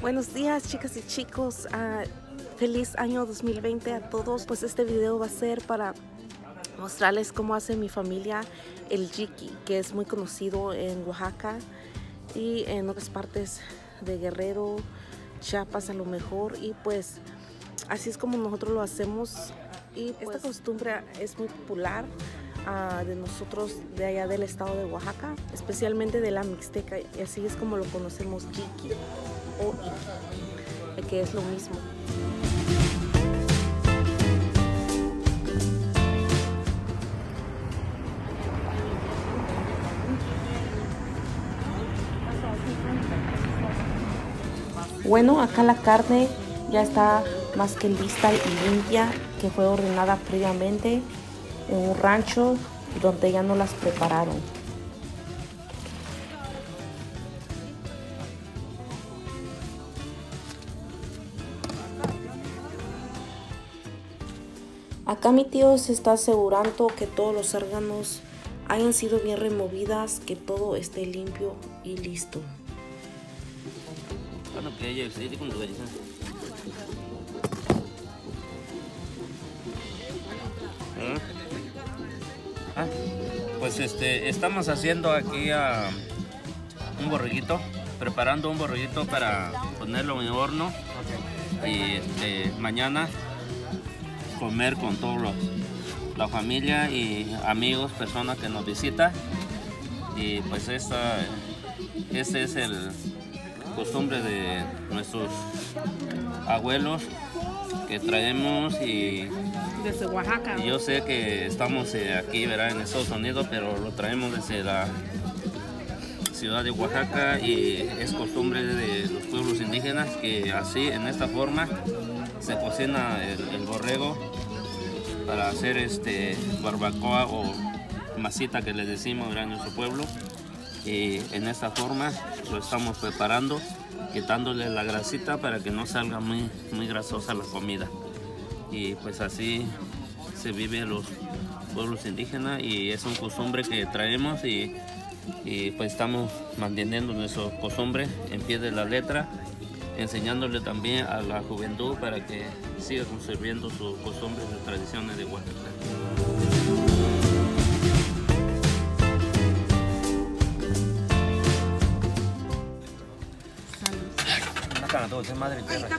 Buenos días, chicas y chicos. Feliz año 2020 a todos. Pues este video va a ser para mostrarles cómo hace mi familia el yiqui, que es muy conocido en Oaxaca y en otras partes de Guerrero, Chiapas a lo mejor. Y pues así es como nosotros lo hacemos. Y pues, esta costumbre es muy popular de nosotros de allá del estado de Oaxaca, especialmente de la Mixteca, y así es como lo conocemos, yiqui o iqui, que es lo mismo. Bueno, acá la carne ya está más que lista y limpia, que fue ordenada previamente en un rancho donde ya no las prepararon. Acá mi tío se está asegurando que todos los órganos hayan sido bien removidas, que todo esté limpio y listo. Pues estamos haciendo aquí un borreguito, preparando un borreguito para ponerlo en el horno y mañana comer con todos la familia y amigos, personas que nos visitan. Y pues esta es el costumbre de nuestros abuelos que traemos y Desde Oaxaca. y yo sé que estamos aquí, ¿verdad?, en Estados Unidos, pero lo traemos desde la ciudad de Oaxaca y es costumbre de los pueblos indígenas que así, en esta forma, se cocina el borrego para hacer barbacoa o masita que les decimos, ¿verdad?, en nuestro pueblo. Y en esta forma lo estamos preparando, quitándole la grasita para que no salga muy grasosa la comida. Y pues así se vive en los pueblos indígenas y es una costumbre que traemos y pues estamos manteniendo nuestra costumbre en pie de la letra, enseñándole también a la juventud para que siga conservando sus costumbres y tradiciones de Oaxaca. Madre tierra.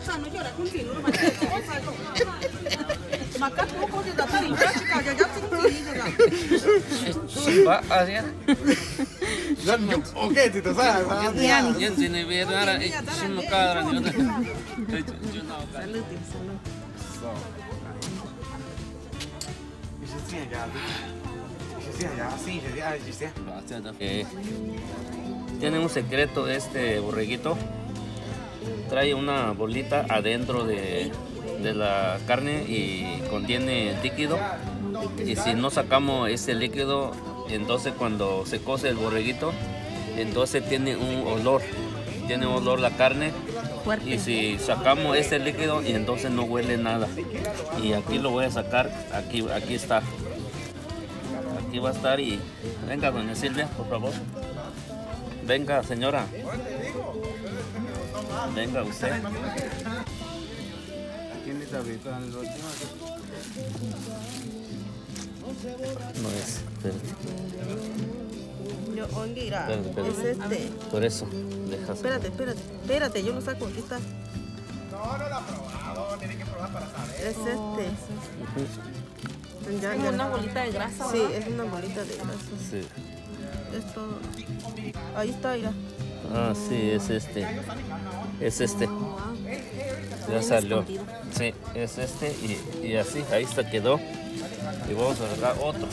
Tiene un secreto este borreguito. Trae una bolita adentro de la carne y contiene líquido, y si no sacamos ese líquido, entonces cuando se cose el borreguito, entonces tiene un olor la carne fuerte. Y si sacamos ese líquido, y entonces no huele nada. Y aquí lo voy a sacar, aquí está, aquí va a estar. Y venga, doña Silvia, por favor, venga, señora. Venga usted. No es. Espérate. Es este. Por eso, deja. Espérate, yo lo saco, aquí está. No lo ha probado, tiene que probar para saber. Es este. Es como una bolita de grasa. Sí, es una bolita de grasa. Sí. Es todo. Ahí está, mira. Ah, sí, es este. Es este. Ya salió. Sí, es este y así, ahí está, quedó. Y vamos a agarrar otro.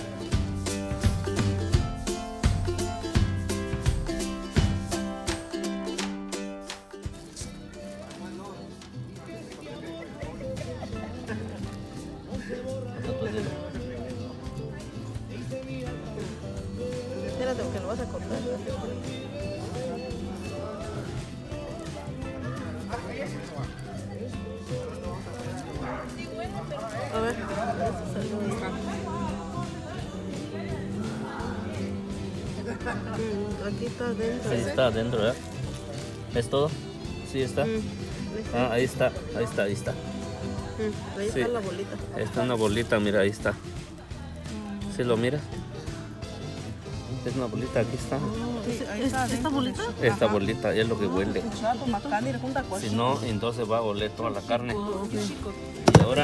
Espérate, porque lo vas a cortar. A ver, aquí está adentro. Sí, está adentro, ¿verdad? ¿Es todo? ¿Sí está? Ah, ahí está. Ahí Sí. está la bolita. Está una bolita, mira, ahí está. ¿Sí lo miras? Es una bolita, aquí está. ¿Esta bolita? Esta bolita es lo que huele. Si no, entonces va a oler toda la carne. Y ahora,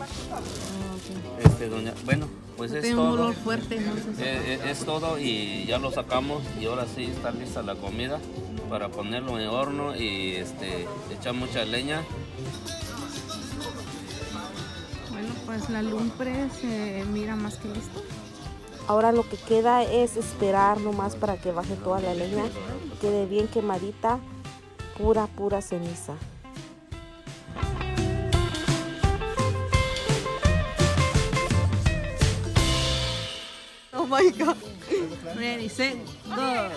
doña, bueno, pues es Tiene un todo. olor fuerte, no sé. Es todo y ya lo sacamos y ahora sí está lista la comida para ponerlo en horno y echar mucha leña. Bueno, pues la lumbre se mira más que listo. Ahora lo que queda es esperar nomás para que baje toda la leña, quede bien quemadita, pura ceniza. Oh my God. Ready, set, go.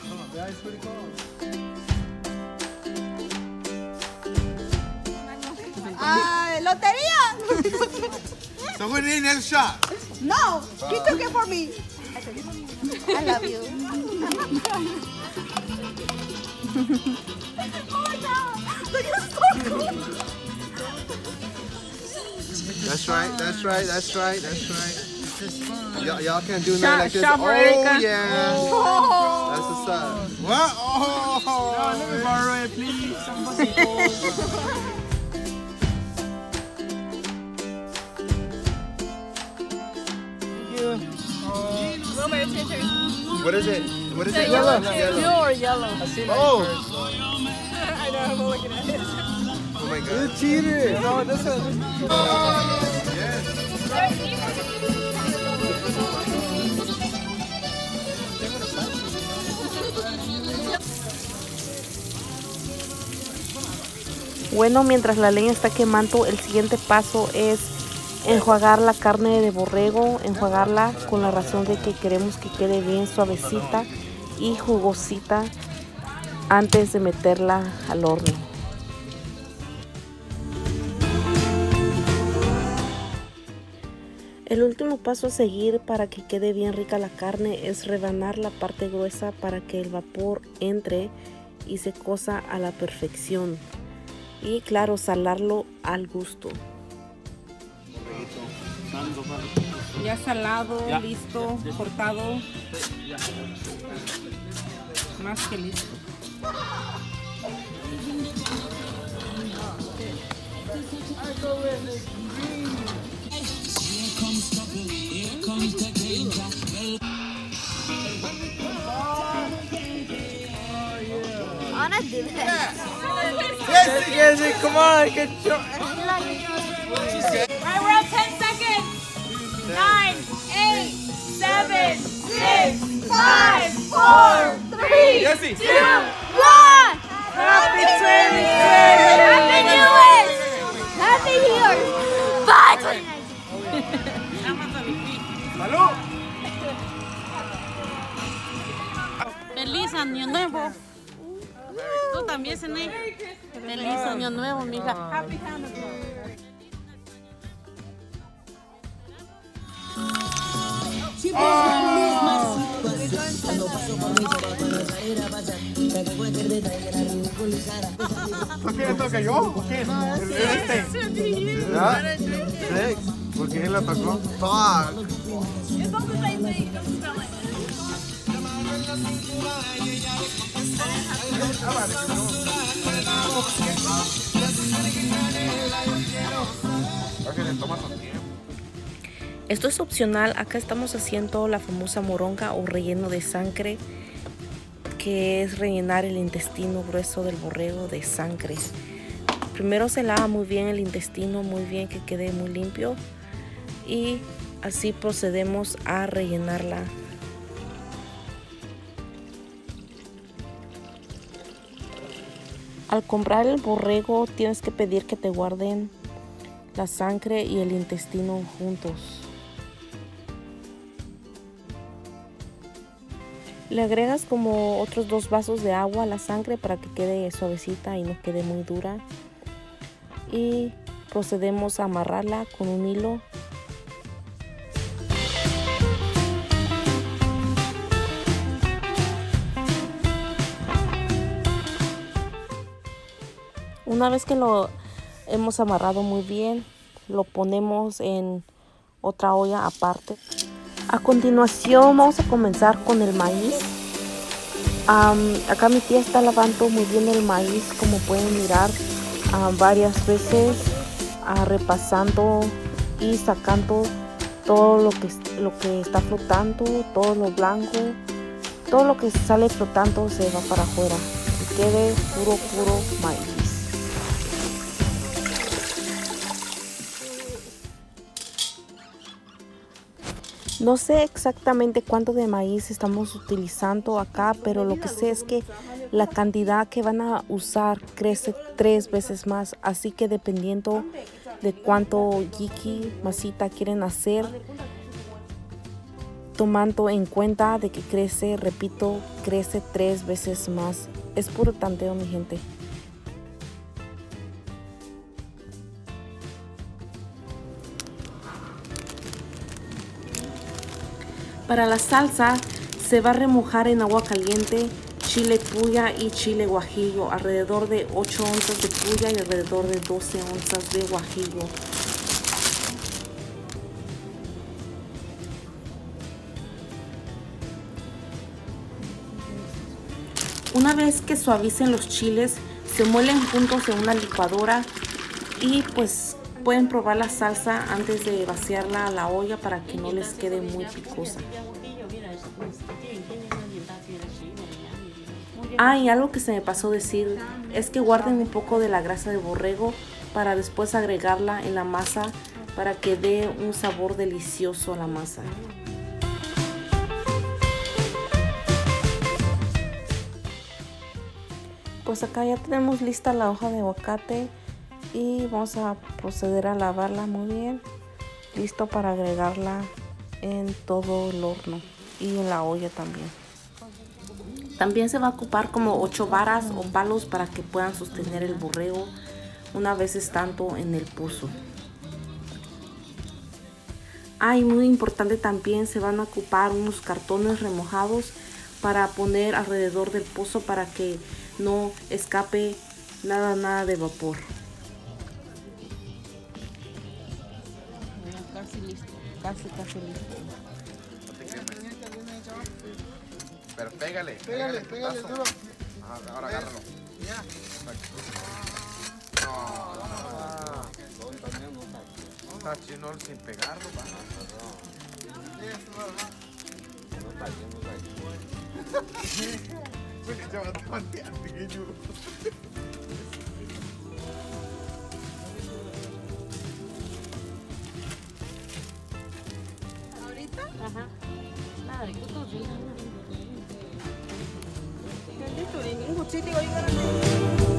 ¡Lotería! So we need next shot. No, he took it for me. I love you. Oh my God, look at this. That's right. That's right. That's right. That's right. Y'all can't do nothing like this. shot for Oh Erika. yeah. That's what's up. What? Oh. Let me borrow it, please. Somebody. What is it? What is it? Yellow. Yellow. Pure yellow. Oh. I know, I'm looking at it. Oh my God. You cheated. No, this one. Bueno, mientras la leña está quemando, el siguiente paso es enjuagar la carne de borrego, enjuagarla con la razón de que queremos que quede bien suavecita y jugosita antes de meterla al horno. El último paso a seguir para que quede bien rica la carne es rebanar la parte gruesa para que el vapor entre y se cosa a la perfección. Y claro, salarlo al gusto. Ya salado, Ya. listo, cortado. Más que listo. Anna did that. Yes, come on, good job. Alright, we're at 10 seconds. 9, 8, 7, 6, 5, 4, 3, 2, 1. Happy 2020! Happy New Year! Happy New Year! Bye! 2019. ¡Feliz Año Nuevo! Tú también, Cené. ¡Feliz Año Nuevo, mija! ¿Por qué le toca yo? ¿Por qué? ¿Ya? Six. ¿Por qué él la tocó? Fuck. It's not the same thing. It doesn't smell like Esto es opcional. Acá estamos haciendo la famosa moronga o relleno de sangre, que es rellenar el intestino grueso del borrego de sangre. Primero se lava muy bien el intestino, muy bien, que quede muy limpio, y así procedemos a rellenarla. Al comprar el borrego tienes que pedir que te guarden la sangre y el intestino juntos. Le agregas como otros 2 vasos de agua a la sangre para que quede suavecita y no quede muy dura. Y procedemos a amarrarla con un hilo. Una vez que lo hemos amarrado muy bien, lo ponemos en otra olla aparte. A continuación vamos a comenzar con el maíz. Acá mi tía está lavando muy bien el maíz, como pueden mirar, varias veces, repasando y sacando todo lo que está flotando, todo lo blanco, todo lo que sale flotando se va para afuera y quede puro maíz. No sé exactamente cuánto de maíz estamos utilizando acá, pero lo que sé es que la cantidad que van a usar crece 3 veces más. Así que dependiendo de cuánto jiki, masita quieren hacer, tomando en cuenta de que crece, repito, crece 3 veces más. Es puro tanteo, mi gente. Para la salsa se va a remojar en agua caliente chile puya y chile guajillo, alrededor de 8 onzas de puya y alrededor de 12 onzas de guajillo. Una vez que suavicen los chiles, se muelen juntos en una licuadora y pues pueden probar la salsa antes de vaciarla a la olla para que no les quede muy picosa. Y algo que se me pasó decir es que guarden un poco de la grasa de borrego para después agregarla en la masa para que dé un sabor delicioso a la masa. Pues acá ya tenemos lista la hoja de aguacate y vamos a proceder a lavarla muy bien, listo para agregarla en todo el horno y en la olla también. También se va a ocupar como 8 varas o palos para que puedan sostener el borrego una vez estando en el pozo. Y muy importante también, se van a ocupar unos cartones remojados para poner alrededor del pozo para que no escape nada de vapor. Casi listo, casi listo. Pero pégale duro. Ahora agárralo. Ya. No, está chino sin pegarlo, ¿Ahorita? Ajá. Nada, de cuto, sí. Ningún cuchillo, digo,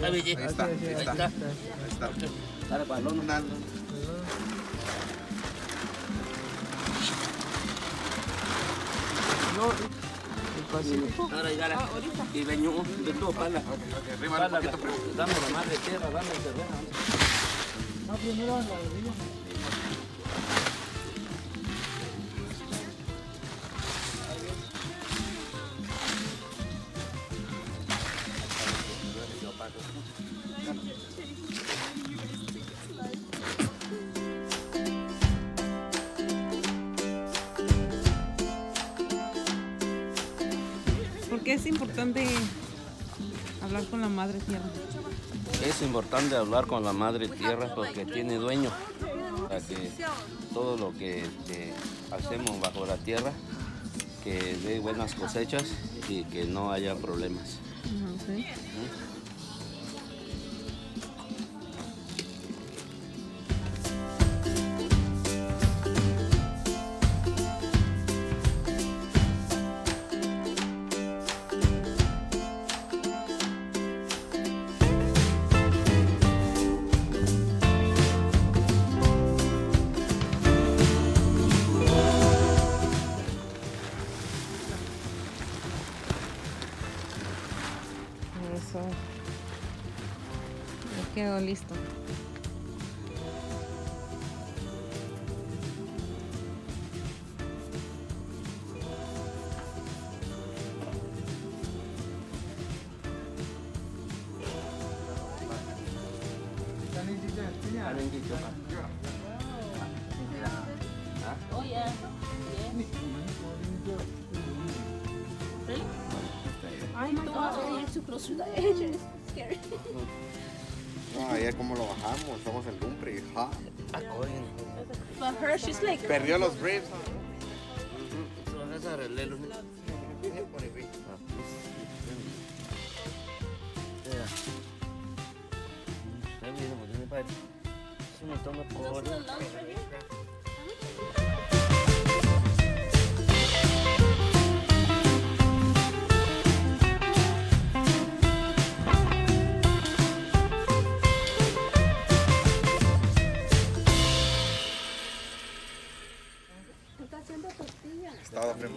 Vigi. Ahí está, ahí está. Ahí está. Dale, balón. Ahora ya y veño de todo pala. Dame la madre tierra, dame el terreno. No, primero la bebida. ¿Por qué es importante hablar con la madre tierra? Es importante hablar con la madre tierra porque tiene dueño. Para que todo lo que hacemos bajo la tierra, que dé buenas cosechas y que no haya problemas. Sí. Eso. Ya quedó listo. Oh yeah. Really? I know. You're too close to the edge. It's scary. No, ayer como lo bajamos, somos el Lumpre. Ja. But her, she's like. Perdió los ribs. Estado frío.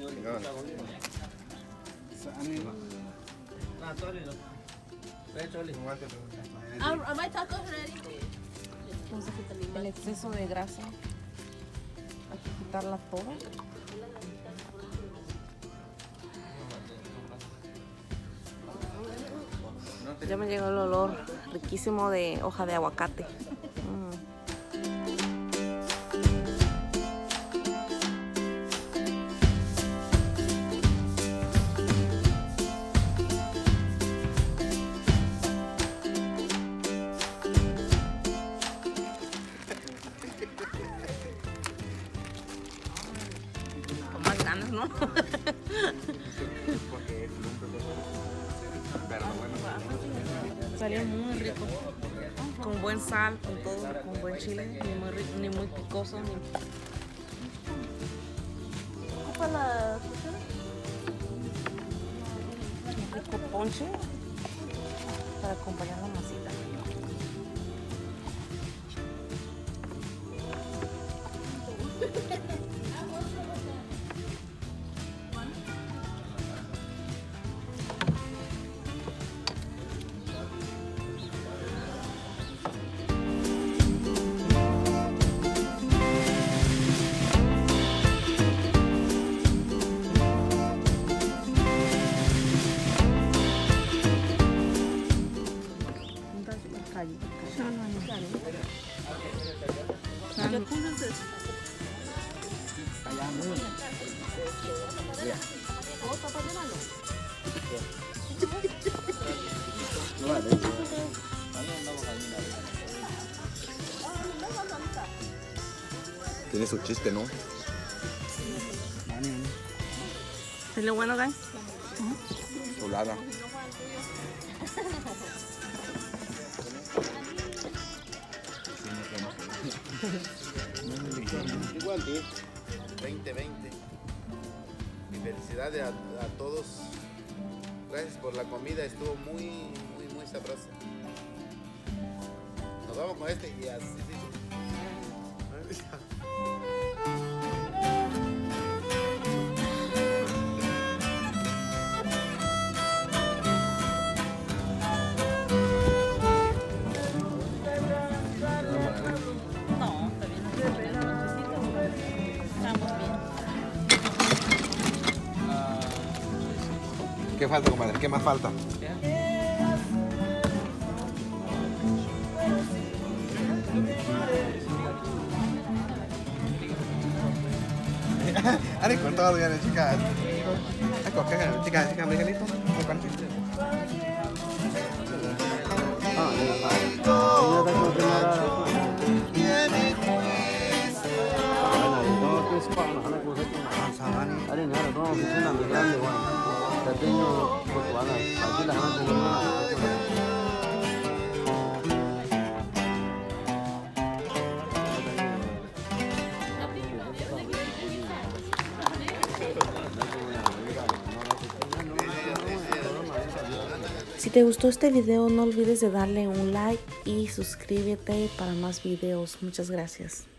Are my tacos ready? El exceso de grasa, hay que quitarla toda. Ya me llegó el olor riquísimo de hoja de aguacate. Con más ganas, ¿no? Salió muy rico, con buen sal, con todo, con buen chile, ni muy picoso, ni... ¿Ocupa la cuchara? Un rico ponche para acompañar la masita. Tiene su chiste, ¿no? ¿Es lo bueno, guys? Solada. Igual 2020. Y felicidades a todos Gracias por la comida, estuvo muy sabrosa. Nos vamos con este y así. ¿Qué falta, comadre? ¿Qué más falta? Ari, con todo ya, chicas. Chicas, Miguelito. Si te gustó este video, no olvides de darle un like y suscríbete para más videos. Muchas gracias.